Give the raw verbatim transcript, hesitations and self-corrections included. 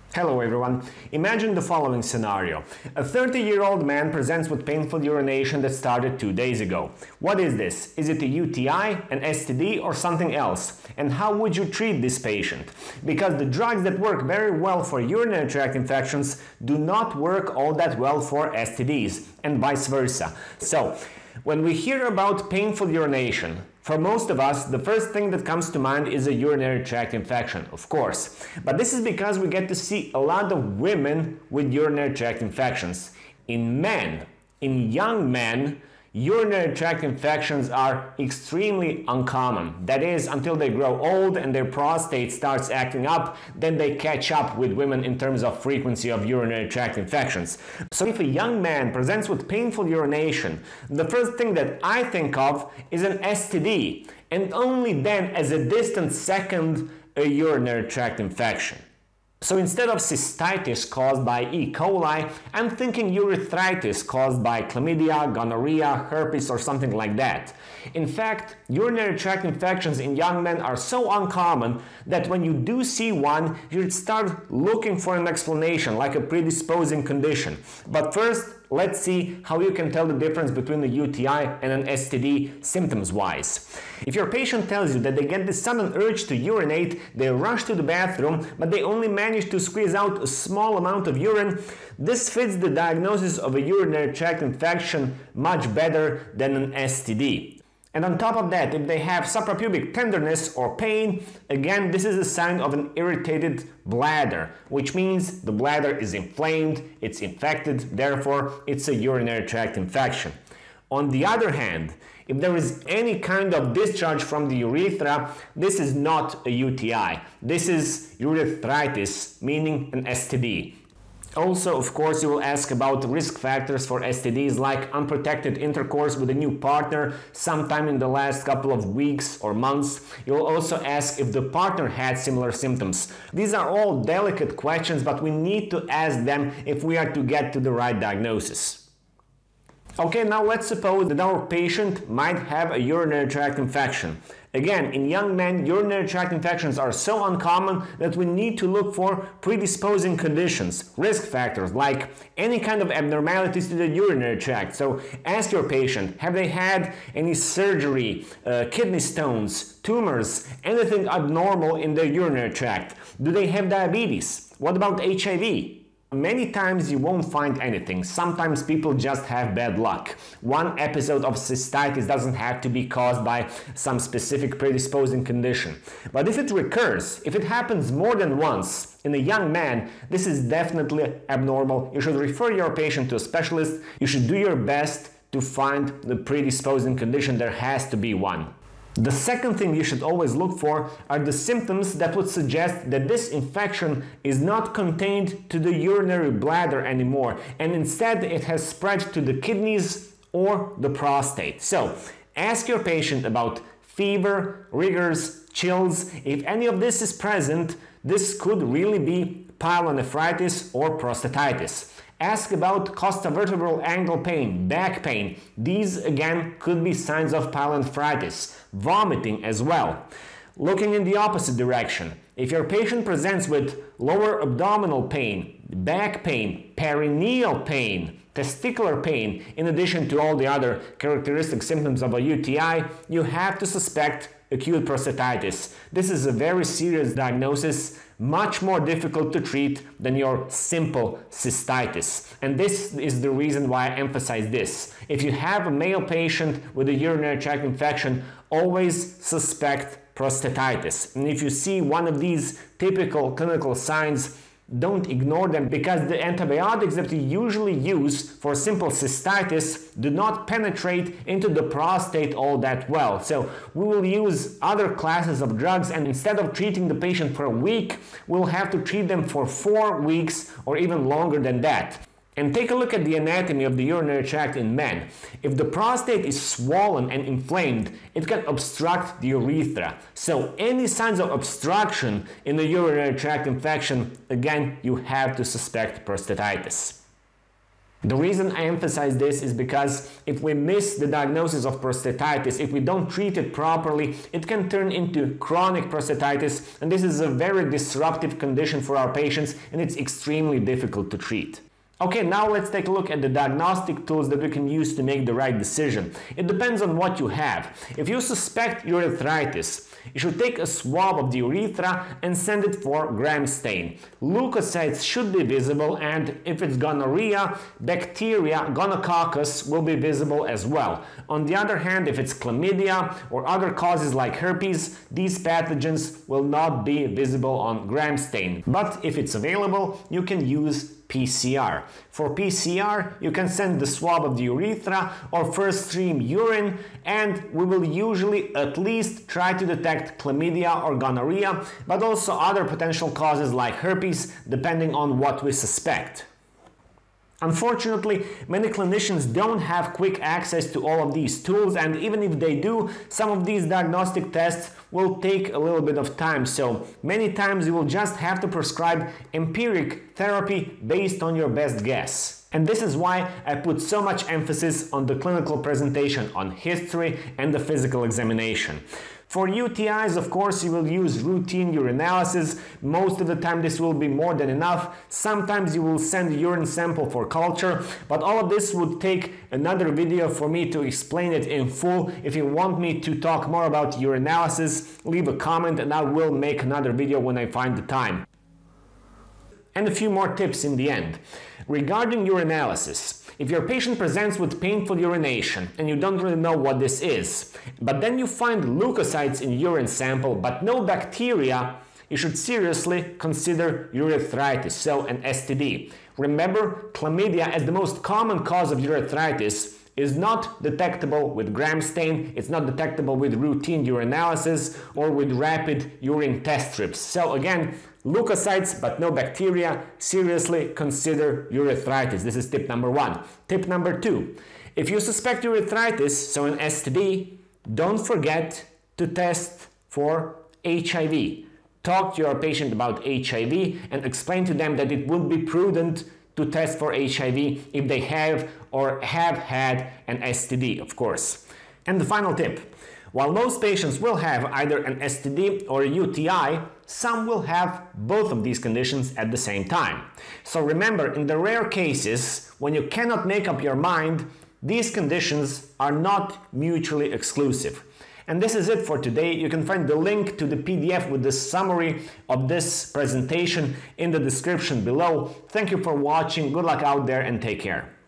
Hello everyone. Imagine the following scenario. A thirty-year-old man presents with painful urination that started two days ago. What is this? Is it a U T I, an S T D, or something else? And how would you treat this patient? Because the drugs that work very well for urinary tract infections do not work all that well for S T Ds, and vice versa. So, when we hear about painful urination, for most of us, the first thing that comes to mind is a urinary tract infection, of course. But this is because we get to see a lot of women with urinary tract infections. In men, in young men, urinary tract infections are extremely uncommon. That is, until they grow old and their prostate starts acting up, then they catch up with women in terms of frequency of urinary tract infections. So if a young man presents with painful urination, the first thing that I think of is an S T D, and only then as a distant second, a urinary tract infection. So instead of cystitis caused by E. coli, I'm thinking urethritis caused by chlamydia, gonorrhea, herpes, or something like that. In fact, urinary tract infections in young men are so uncommon that when you do see one, you should start looking for an explanation, like a predisposing condition. But first, let's see how you can tell the difference between a U T I and an S T D symptoms-wise. If your patient tells you that they get this sudden urge to urinate, they rush to the bathroom, but they only manage to squeeze out a small amount of urine, this fits the diagnosis of a urinary tract infection much better than an S T D. And on top of that, if they have suprapubic tenderness or pain, again, this is a sign of an irritated bladder, which means the bladder is inflamed, it's infected, therefore it's a urinary tract infection. On the other hand, if there is any kind of discharge from the urethra, this is not a U T I. This is urethritis, meaning an S T D. Also, of course, you will ask about risk factors for S T Ds like unprotected intercourse with a new partner sometime in the last couple of weeks or months. You will also ask if the partner had similar symptoms. These are all delicate questions, but we need to ask them if we are to get to the right diagnosis. Okay, now let's suppose that our patient might have a urinary tract infection. Again, in young men, urinary tract infections are so uncommon that we need to look for predisposing conditions, risk factors, like any kind of abnormalities to the urinary tract. So ask your patient, have they had any surgery, uh, kidney stones, tumors, anything abnormal in their urinary tract? Do they have diabetes? What about H I V? Many times you won't find anything. Sometimes people just have bad luck. One episode of cystitis doesn't have to be caused by some specific predisposing condition. But if it recurs, if it happens more than once in a young man, this is definitely abnormal. You should refer your patient to a specialist. You should do your best to find the predisposing condition. There has to be one. The second thing you should always look for are the symptoms that would suggest that this infection is not contained to the urinary bladder anymore, and instead it has spread to the kidneys or the prostate. So, ask your patient about fever, rigors, chills. If any of this is present, this could really be pyelonephritis or prostatitis. Ask about costovertebral angle pain, back pain. These again could be signs of pyelonephritis. Vomiting as well. Looking in the opposite direction, if your patient presents with lower abdominal pain, back pain, perineal pain, testicular pain, in addition to all the other characteristic symptoms of a U T I, you have to suspect acute prostatitis. This is a very serious diagnosis, much more difficult to treat than your simple cystitis. And this is the reason why I emphasize this. If you have a male patient with a urinary tract infection, always suspect prostatitis. And if you see one of these typical clinical signs, don't ignore them, because the antibiotics that we usually use for simple cystitis do not penetrate into the prostate all that well. So we will use other classes of drugs, and instead of treating the patient for a week, we'll have to treat them for four weeks or even longer than that. And take a look at the anatomy of the urinary tract in men. If the prostate is swollen and inflamed, it can obstruct the urethra. So any signs of obstruction in the urinary tract infection, again, you have to suspect prostatitis. The reason I emphasize this is because if we miss the diagnosis of prostatitis, if we don't treat it properly, it can turn into chronic prostatitis, and this is a very disruptive condition for our patients, and it's extremely difficult to treat. Okay, now let's take a look at the diagnostic tools that we can use to make the right decision. It depends on what you have. If you suspect urethritis, you should take a swab of the urethra and send it for gram stain. Leukocytes should be visible, and if it's gonorrhea, bacteria, gonococcus will be visible as well. On the other hand, if it's chlamydia or other causes like herpes, these pathogens will not be visible on gram stain. But if it's available, you can use P C R. For P C R, you can send the swab of the urethra or first stream urine, and we will usually at least try to detect chlamydia or gonorrhea, but also other potential causes like herpes, depending on what we suspect. Unfortunately, many clinicians don't have quick access to all of these tools, and even if they do, some of these diagnostic tests will take a little bit of time, so many times you will just have to prescribe empiric therapy based on your best guess. And this is why I put so much emphasis on the clinical presentation, on history and the physical examination. For U T Is, of course, you will use routine urinalysis. Most of the time this will be more than enough. Sometimes you will send a urine sample for culture, but all of this would take another video for me to explain it in full. If you want me to talk more about urinalysis, leave a comment and I will make another video when I find the time. And a few more tips in the end. Regarding urinalysis, if your patient presents with painful urination and you don't really know what this is, but then you find leukocytes in urine sample but no bacteria, you should seriously consider urethritis, so an S T D. Remember, chlamydia as the most common cause of urethritis is not detectable with gram stain, it's not detectable with routine urinalysis or with rapid urine test strips. So again, leukocytes but no bacteria, seriously consider urethritis. This is tip number one. Tip number two, if you suspect urethritis, so an S T D, don't forget to test for H I V. Talk to your patient about H I V and explain to them that it would be prudent to test for H I V if they have or have had an S T D, of course. And the final tip, while most patients will have either an S T D or a U T I, some will have both of these conditions at the same time. So remember, in the rare cases when you cannot make up your mind, these conditions are not mutually exclusive. And this is it for today. You can find the link to the P D F with the summary of this presentation in the description below. Thank you for watching, good luck out there and take care.